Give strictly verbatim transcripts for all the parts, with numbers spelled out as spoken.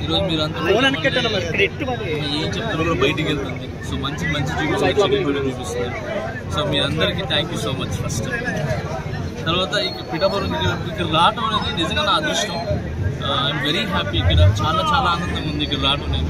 ఈరోజు మీరు అంతా ఏం చెప్తారో కూడా బయటికి వెళ్తుంది. సో మంచి మంచి చూపిస్తుంది. సో మీరందరికీ thank you so much. First తర్వాత ఇక పిఠాపురం ఇక్కడ రావటం అనేది నిజంగా నా అదృష్టం. I'm very happy. ఇక్కడ చాలా చాలా ఆనందంగా ఉంది ఇక్కడ రావటం. నేను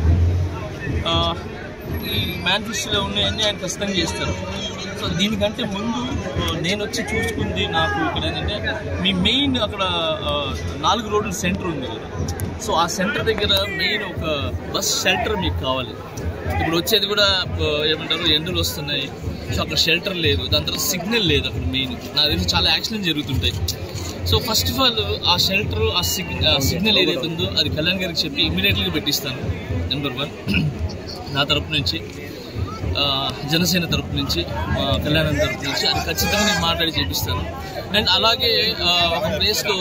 ఈ మేనిఫెస్టోలో ఉన్నాయన్నీ ఆయన ఖచ్చితంగా చేస్తారు. సో దీనికంటే ముందు నేను వచ్చి చూసుకుంది నాకు ఇక్కడ ఏంటంటే మీ మెయిన్ అక్కడ నాలుగు రోడ్ల సెంటర్ ఉంది కదా. సో ఆ సెంటర్ దగ్గర మెయిన్ ఒక బస్ షెల్టర్ మీకు కావాలి. ఇప్పుడు వచ్చేది కూడా ఏమంటారు ఎండలు వస్తున్నాయి. సో అక్కడ షెల్టర్ లేదు, దాని తర్వాత సిగ్నల్ లేదు అక్కడ. మెయిన్ నాకు తెలిసి చాలా యాక్సిడెంట్ జరుగుతుంటాయి. సో ఫస్ట్ ఆఫ్ ఆల్ ఆ షెల్టర్ ఆ సిగ్నల్ సిగ్నల్ ఏదైతే ఉందో అది కళ్యాణ్ గారికి చెప్పి ఇమీడియట్గా పెట్టిస్తాను. నెంబర్ వన్ నా తరపు నుంచి, జనసేన తరపు నుంచి, కళ్యాణం తరపు నుంచి అది ఖచ్చితంగా నేను మాట్లాడి చేపిస్తాను. అండ్ అలాగే ఒక ప్లేస్లో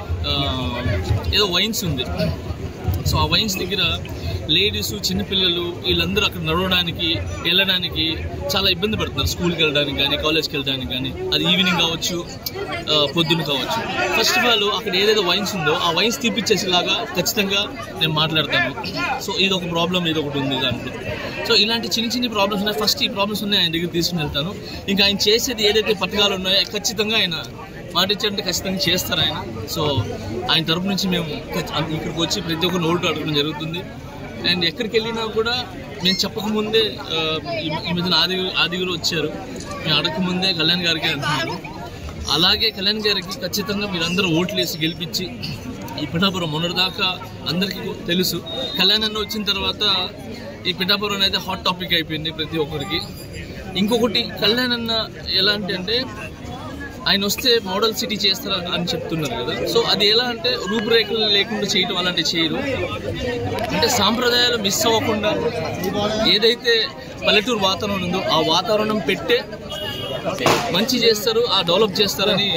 ఏదో వైన్స్ ఉంది. సో ఆ వైన్స్ దగ్గర లేడీస్ చిన్నపిల్లలు వీళ్ళందరూ అక్కడ నడవడానికి వెళ్ళడానికి చాలా ఇబ్బంది పడుతున్నారు. స్కూల్కి వెళ్ళడానికి కానీ కాలేజ్కి వెళ్ళడానికి కానీ, అది ఈవినింగ్ కావచ్చు పొద్దున్న కావచ్చు. ఫస్ట్ ఆఫ్ ఆల్ అక్కడ ఏదైతే వైన్స్ ఉందో ఆ వైన్స్ తీపిచ్చేసేలాగా ఖచ్చితంగా నేను మాట్లాడతాను. సో ఇది ఒక ప్రాబ్లం ఇది ఒకటి ఉంది దాంట్లో. సో ఇలాంటి చిన్న చిన్న ప్రాబ్లమ్స్ ఉన్నాయి. ఫస్ట్ ఈ ప్రాబ్లమ్స్ ఉన్నాయి ఆయన దగ్గర తీసుకుని వెళ్తాను. ఇంకా ఆయన చేసేది ఏదైతే పథకాలు ఉన్నాయో ఖచ్చితంగా ఆయన మాట ఇచ్చారంటే ఖచ్చితంగా చేస్తారు ఆయన. సో ఆయన తరపు నుంచి మేము ఇక్కడికి వచ్చి ప్రతి ఒక్క నోటు అడగడం జరుగుతుంది. అండ్ ఎక్కడికి వెళ్ళినా కూడా మేము చెప్పకముందే ఈ మధ్యన ఆది ఆదిగురు వచ్చారు, మేము అడగకముందే కళ్యాణ్ గారికి అంటున్నారు. అలాగే కళ్యాణ్ గారికి ఖచ్చితంగా మీరందరూ ఓట్లు వేసి గెలిపించి ఈ పిఠాపురం మొన్నటిదాకా అందరికీ తెలుసు. కళ్యాణ్ అన్న వచ్చిన తర్వాత ఈ పిఠాపురం అనేది హాట్ టాపిక్ అయిపోయింది ప్రతి ఒక్కరికి. ఇంకొకటి కళ్యాణ్ అన్న ఎలాంటి అంటే ఆయన వస్తే మోడల్ సిటీ చేస్తారు అని చెప్తున్నారు కదా. సో అది ఎలా అంటే రూపురేఖలు లేకుండా చేయటం అలాంటివి చేయరు. అంటే సాంప్రదాయాలు మిస్ అవ్వకుండా ఏదైతే పల్లెటూరు వాతావరణం ఉందో ఆ వాతావరణం పెట్టే మంచి చేస్తారు, ఆ డెవలప్ చేస్తారని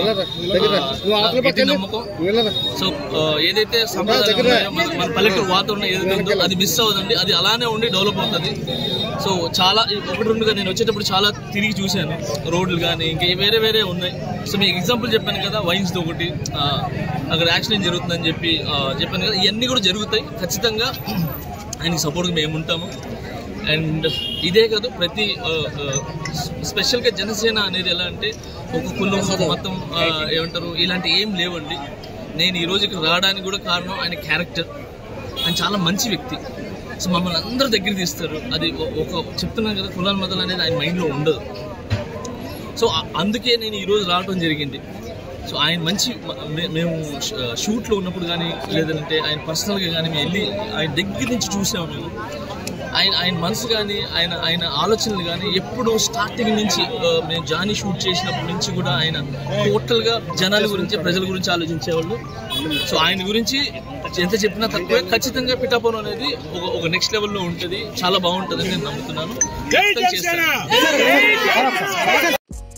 గట్టి నమ్మకం. సో ఏదైతే సంప్రదాయాలు ఉన్నాయో మన పల్లెటూరు వాతావరణం ఏదైతే ఉందో అది మిస్ అవ్వదండి, అది అలానే ఉండి డెవలప్ అవుతుంది. సో చాలా ఒకటి రెండుగా నేను వచ్చేటప్పుడు చాలా తిరిగి చూశాను రోడ్లు కానీ ఇంకా వేరే వేరే ఉన్నాయి. సో మీకు ఎగ్జాంపుల్ చెప్పాను కదా, వైన్స్తో ఒకటి అక్కడ యాక్సిడెంట్ జరుగుతుందని చెప్పి చెప్పాను కదా. ఇవన్నీ కూడా జరుగుతాయి. ఖచ్చితంగా ఆయనకి సపోర్ట్గా మేము ఉంటాము. అండ్ ఇదే కాదు, ప్రతి స్పెషల్గా జనసేన అనేది ఎలా అంటే ఒక కులం ఒక మతం ఏమంటారు ఇలాంటి ఏం లేవండి. నేను ఈరోజు ఇక్కడ రావడానికి కూడా కారణం ఆయన క్యారెక్టర్. ఆయన చాలా మంచి వ్యక్తి. సో మమ్మల్ని అందరూ దగ్గర తీస్తారు. అది ఒక చెప్తున్నాను కదా, కులాల మతాలు అనేది ఆయన మైండ్లో ఉండదు. సో అందుకే నేను ఈరోజు రావడం జరిగింది. సో ఆయన మంచి మేము షూట్లో ఉన్నప్పుడు కానీ లేదంటే ఆయన పర్సనల్గా కానీ మేము వెళ్ళి ఆయన దగ్గర నుంచి చూసాము. మేము ఆయన ఆయన మనసు కానీ ఆయన ఆయన ఆలోచనలు కానీ ఎప్పుడు స్టార్టింగ్ నుంచి మేము జానీ షూట్ చేసినప్పటి నుంచి కూడా ఆయన టోటల్గా జనాల గురించి ప్రజల గురించి ఆలోచించేవాళ్ళు. సో ఆయన గురించి ఎంత చెప్పినా తక్కువే. ఖచ్చితంగా పిఠాపురం అనేది ఒక ఒక నెక్స్ట్ లెవెల్లో ఉంటుంది, చాలా బాగుంటుందని నేను నమ్ముతున్నాను.